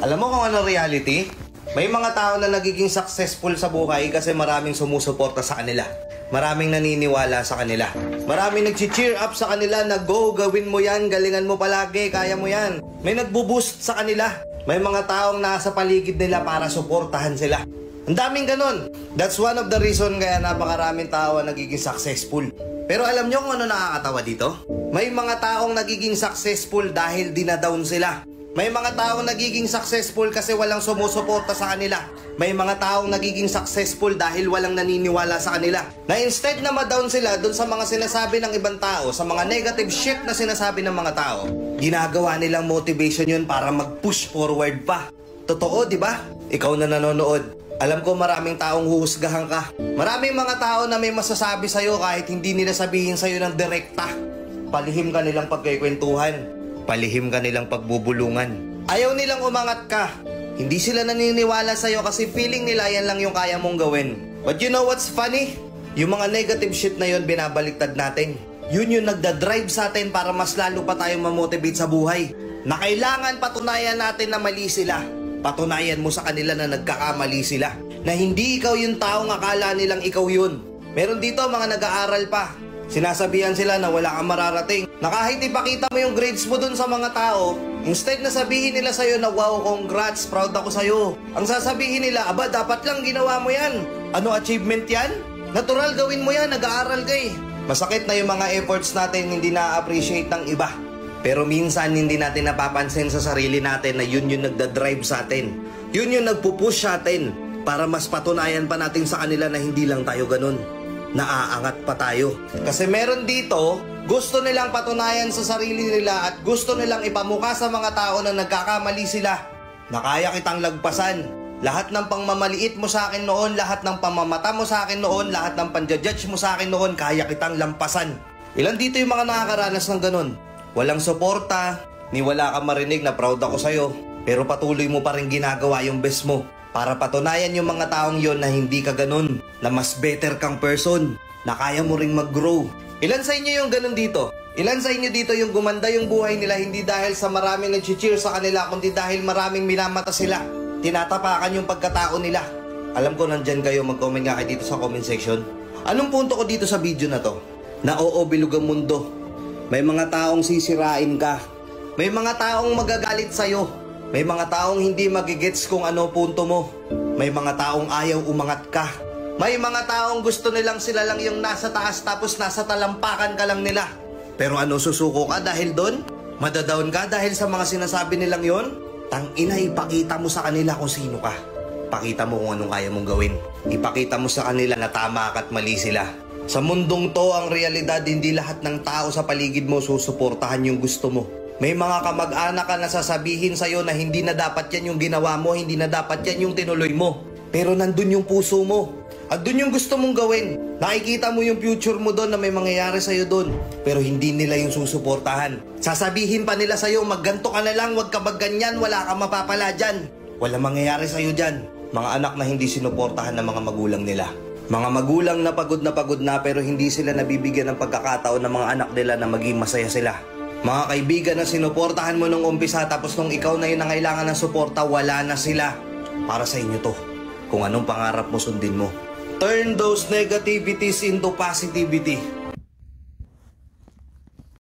Alam mo kung ano reality? May mga tao na nagiging successful sa buhay kasi maraming sumusuporta sa kanila. Maraming naniniwala sa kanila. Maraming nag-cheer up sa kanila na go, gawin mo yan, galingan mo palagi, kaya mo yan. May nagbo-boost sa kanila. May mga taong nasa paligid nila para suportahan sila. Ang daming ganun. That's one of the reason kaya napakaraming tao ang nagiging successful. Pero alam nyo kung ano nakakatawa dito? May mga taong nagiging successful dahil dinadown sila. May mga taong nagiging successful kasi walang sumusuporta sa kanila. May mga taong nagiging successful dahil walang naniniwala sa kanila. Na instead na ma-down sila dun sa mga sinasabi ng ibang tao, sa mga negative shit na sinasabi ng mga tao, ginagawa nilang motivation yun para mag-push forward pa. Totoo, di ba? Ikaw na nanonood. Alam ko maraming taong huhusgahan ka. Maraming mga tao na may masasabi sa'yo kahit hindi nila sabihin sa'yo ng direkta. Palihim ka nilang pagkikwentuhan. Palihim ka nilang pagbubulungan. Ayaw nilang umangat ka. Hindi sila naniniwala sa'yo kasi feeling nila yan lang yung kaya mong gawin. But you know what's funny? Yung mga negative shit na yun binabaliktad natin. Yun yung nagdadrive sa atin para mas lalo pa tayong mamotivate sa buhay. Na kailangan patunayan natin na mali sila. Patunayan mo sa kanila na nagkakamali sila. Na hindi ikaw yung taong akala nilang ikaw yun. Meron dito mga nag-aaral pa. Sinasabihan sila na wala kang mararating. Na kahit ipakita mo yung grades mo dun sa mga tao, instead na sabihin nila sa'yo na wow, congrats, proud ako sa'yo. Ang sasabihin nila, aba, dapat lang ginawa mo yan. Ano achievement yan? Natural gawin mo yan, nag-aaral ka eh. Masakit na yung mga efforts natin hindi na-appreciate ng iba. Pero minsan hindi natin napapansin sa sarili natin na yun yung nagdadrive sa atin. Yun yung nagpupush sa atin para mas patunayan pa natin sa kanila na hindi lang tayo ganun. Naaangat pa tayo. Kasi meron dito, gusto nilang patunayan sa sarili nila at gusto nilang ipamukha sa mga tao na nagkakamali sila. Na kaya kitang lagpasan. Lahat ng pangmamaliit mo sa akin noon, lahat ng pamamata mo sa akin noon, lahat ng panjajudge mo sa akin noon, kaya kitang lampasan. Ilan dito yung mga nakakaranas ng ganun? Walang suporta, ni wala kang marinig na proud ako sa'yo, pero patuloy mo pa rin ginagawa yung best mo. Para patunayan yung mga taong yon na hindi ka ganun, na mas better kang person, na kaya mo ring mag-grow. Ilan sa inyo yung ganun dito? Ilan sa inyo dito yung gumanda yung buhay nila hindi dahil sa maraming nag-cheer sa kanila, kundi dahil maraming minamata sila, tinatapakan yung pagkatao nila? Alam ko nandyan kayo, mag-comment nga kayo dito sa comment section. Anong punto ko dito sa video na to? Na oo, bilog ang mundo. May mga taong sisirain ka. May mga taong magagalit sa'yo. May mga taong hindi magigets kung ano punto mo. May mga taong ayaw umangat ka. May mga taong gusto nilang sila lang yung nasa taas tapos nasa talampakan ka lang nila. Pero ano, susuko ka dahil doon? Madadown ka dahil sa mga sinasabi nilang yon? Tangina, ipakita mo sa kanila kung sino ka. Pakita mo kung anong kaya mong gawin. Ipakita mo sa kanila na tama ka at mali sila. Sa mundong to, ang realidad, hindi lahat ng tao sa paligid mo susuportahan yung gusto mo. May mga kamag-anak ka na sasabihin sa'yo na hindi na dapat yan yung ginawa mo, hindi na dapat yan yung tinuloy mo. Pero nandun yung puso mo. Andun yung gusto mong gawin. Nakikita mo yung future mo doon na may mangyayari sa'yo doon. Pero hindi nila yung susuportahan. Sasabihin pa nila sa'yo, magganto ka na lang, wag ka magganyan, wala kang mapapala dyan. Wala mangyayari sa'yo dyan. Mga anak na hindi sinuportahan ng mga magulang nila. Mga magulang na pagod na pero hindi sila nabibigyan ng pagkakataon ng mga anak nila na maging masaya sila. Mga kaibigan na sinuportahan mo nung umpisa tapos nung ikaw na yun ang kailangan ng suporta, wala na sila. Para sa inyo to. Kung anong pangarap mo, sundin mo. Turn those negativities into positivity.